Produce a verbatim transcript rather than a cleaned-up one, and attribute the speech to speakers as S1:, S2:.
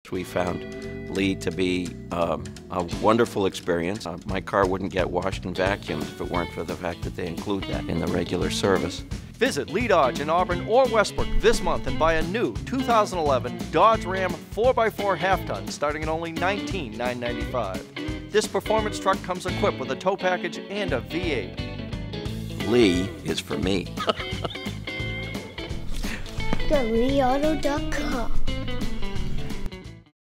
S1: We found Lee to be um, a wonderful experience. Uh, my car wouldn't get washed and vacuumed if it weren't for the fact that they include that in the regular service.
S2: Visit Lee Dodge in Auburn or Westbrook this month and buy a new two thousand eleven Dodge Ram four by four half-ton starting at only nineteen thousand nine hundred ninety-five dollars. This performance truck comes equipped with a tow package and a V eight.
S1: Lee is for me.
S3: go lee auto dot com